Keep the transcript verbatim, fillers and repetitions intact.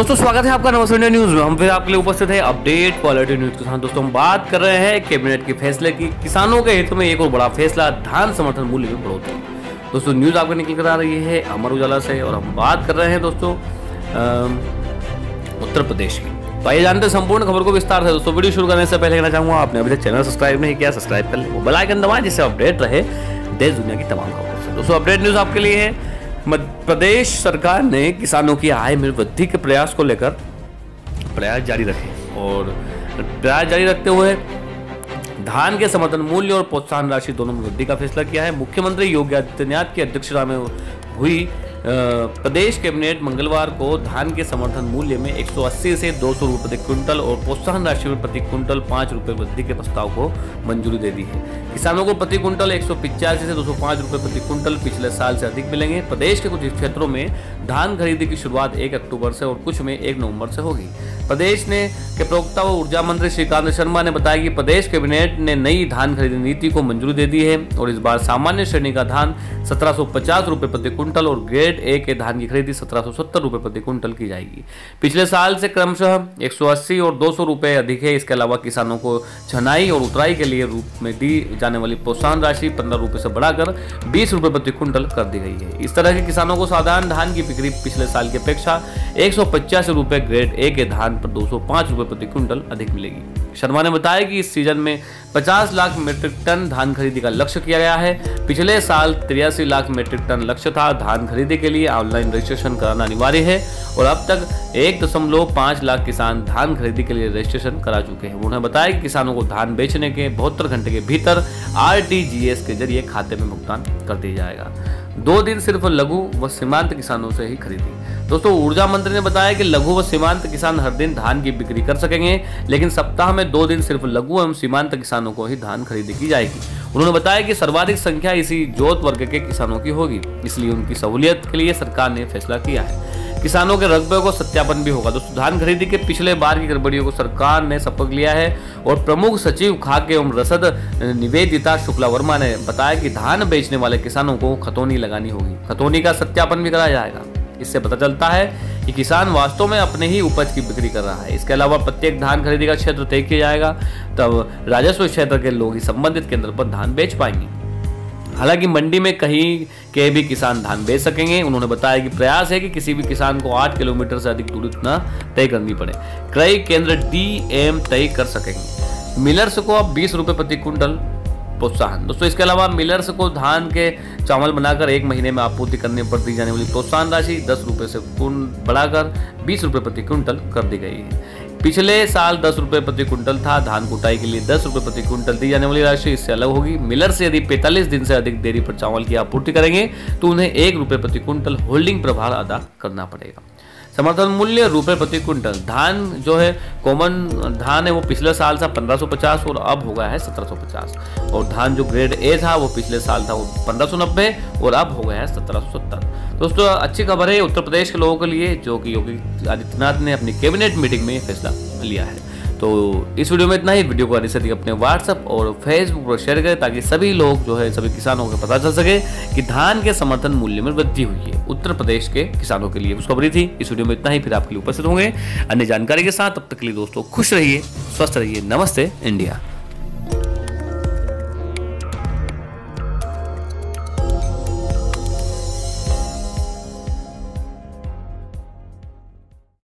दोस्तों स्वागत है आपका नमस्ते इंडिया न्यूज में। हम फिर आपके लिए उपस्थित है अपडेट क्वालिटी न्यूज के साथ। दोस्तों हम बात कर रहे हैं कैबिनेट के फैसले की। किसानों के हित में एक और बड़ा फैसला, धान समर्थन मूल्य में बढ़ोतरी। दोस्तों न्यूज आपको निकल कर आ रही है अमर उजाला से और हम बात कर रहे हैं दोस्तों उत्तर प्रदेश की। तो आइए जानते हैं संपूर्ण खबर को विस्तार से। दोस्तों वीडियो शुरू करने से पहले कहना चाहूंगा, आपने अभी तक चैनल सब्सक्राइब नहीं किया, सब्सक्राइब कर ले, वो बेल आइकन दबाएं जिससे अपडेट रहे देश दुनिया की तमाम खबरों से। दोस्तों अपडेट न्यूज आपके लिए है। मध्य प्रदेश सरकार ने किसानों की आय में वृद्धि के प्रयास को लेकर प्रयास जारी रखे और प्रयास जारी रखते हुए धान के समर्थन मूल्य और प्रोत्साहन राशि दोनों में वृद्धि का फैसला किया है। मुख्यमंत्री योगी आदित्यनाथ की अध्यक्षता में हुई प्रदेश कैबिनेट मंगलवार को धान के समर्थन मूल्य में एक सौ अस्सी से दो सौ रुपये प्रति क्विंटल और प्रोत्साहन राशि में प्रति क्विंटल पाँच रुपये वृद्धि के प्रस्ताव को मंजूरी दे दी है। किसानों को प्रति क्विंटल एक सौ पिचासी से दो सौ पाँच रुपये प्रति क्विंटल पिछले साल से अधिक मिलेंगे। प्रदेश के कुछ क्षेत्रों में धान खरीदी की शुरुआत एक अक्टूबर से और कुछ में एक नवंबर से होगी। प्रदेश ने के प्रवक्ता व ऊर्जा मंत्री श्रीकांत शर्मा ने बताया कि प्रदेश कैबिनेट ने नई धान खरीदी नीति को मंजूरी दे दी है और इस बार सामान्य श्रेणी का धान सत्रह सौ पचास रुपये प्रति क्विंटल और ग्रेड ए के धान की खरीदी सत्रह सौ सत्तर रुपये प्रति क्विंटल की जाएगी। पिछले साल से क्रमशः एक सौ अस्सी और दो सौ रुपये अधिक है। इसके अलावा किसानों को छनाई और उतराई के लिए रूप में दी जाने वाली प्रोत्साहन राशि पंद्रह रुपये से बढ़ाकर बीस रुपये प्रति क्विंटल कर दी गई है। इस तरह के किसानों को साधारण धान की बिक्री पिछले साल की अपेक्षा एक सौ पचासी रुपये, ग्रेड ए के धान पर दो सौ पाँच रुपये प्रति क्विंटल अधिक मिलेगी। शर्मा ने बताया कि इस सीजन में पचास लाख मीट्रिक टन धान खरीदी का लक्ष्य किया गया है। पिछले साल तिरासी लाख मीट्रिक टन लक्ष्य था। धान खरीदी के लिए ऑनलाइन रजिस्ट्रेशन कराना अनिवार्य है और अब तक एक दशमलव पाँच लाख किसान धान खरीदी के लिए रजिस्ट्रेशन करा चुके हैं। उन्होंने बताया कि किसानों को धान बेचने के बहत्तर घंटे के भीतर आर टी जी एस के जरिए खाते में भुगतान कर दिया जाएगा। दो दिन सिर्फ लघु व सीमांत किसानों से ही खरीदी। दोस्तों ऊर्जा मंत्री ने बताया कि लघु व सीमांत किसान हर दिन धान की बिक्री कर सकेंगे, लेकिन सप्ताह में दो दिन सिर्फ लघु एवं सीमांत किसानों को ही धान खरीदी की जाएगी। उन्होंने बताया कि सर्वाधिक संख्या इसी जोत वर्ग के किसानों की होगी, इसलिए उनकी सहूलियत के लिए सरकार ने फैसला किया है। किसानों के रकबे को सत्यापन भी होगा। दोस्तों धान खरीदी के पिछले बार की गड़बड़ियों को सरकार ने शपथ लिया है और प्रमुख सचिव खाद्य एवं रसद निवेदिता शुक्ला वर्मा ने बताया कि धान बेचने वाले किसानों को खतौनी लगानी होगी। खतौनी का सत्यापन भी कराया जाएगा। इससे पता चलता है कि किसान वास्तव में अपने ही उपज की बिक्री कर रहा है। इसके अलावा प्रत्येक धान खरीदी का क्षेत्र तय किया जाएगा, तब राजस्व क्षेत्र के लोग ही संबंधित केंद्र पर धान बेच पाएंगे। हालांकि मंडी में कहीं के भी किसान धान बेच सकेंगे। उन्होंने बताया कि प्रयास है कि किसी भी किसान को आठ किलोमीटर से अधिक दूरी न तय करनी पड़े। क्रय केंद्र डी एम तय कर सकेंगे। मिलर्स को अब बीस रुपये प्रति क्विंटल प्रोत्साहन। दोस्तों इसके अलावा मिलर्स को धान के चावल बनाकर एक महीने में आपूर्ति करने पर दी जाने वाली प्रोत्साहन राशि दस रुपये से बढ़ाकर बीस रुपये प्रति क्विंटल कर दी गई है। पिछले साल दस रुपये प्रति क्विंटल था। धान कुटाई के लिए दस रुपये प्रति क्विंटल दी जाने वाली राशि इससे अलग होगी। मिलर से यदि पैंतालीस दिन से अधिक देरी पर चावल की आपूर्ति करेंगे तो उन्हें एक रुपये प्रति क्विंटल होल्डिंग प्रभार अदा करना पड़ेगा। समर्थन मूल्य रुपये प्रति क्विंटल। धान जो है कॉमन धान है वो पिछले साल था पंद्रह सौ पचास और अब हो गया है सत्रह सौ पचास, और धान जो ग्रेड ए था वो पिछले साल था वो पंद्रह सौ नब्बे और अब हो गया है सत्रह सौ सत्तर। दोस्तों अच्छी खबर है उत्तर प्रदेश के लोगों के लिए, जो कि योगी आदित्यनाथ ने अपनी कैबिनेट मीटिंग में फैसला लिया है। तो इस वीडियो में इतना ही। वीडियो को अधिक से अधिक अपने व्हाट्सएप और फेसबुक पर शेयर करें ताकि सभी लोग जो है सभी किसानों को पता चल सके कि धान के समर्थन मूल्य में वृद्धि हुई है उत्तर प्रदेश के किसानों के लिए। उस खबरी थी। इस वीडियो में इतना ही। फिर आपके लिए उपस्थित होंगे अन्य जानकारी के साथ। तब तक के लिए दोस्तों खुश रहिए, स्वस्थ रहिए। नमस्ते इंडिया।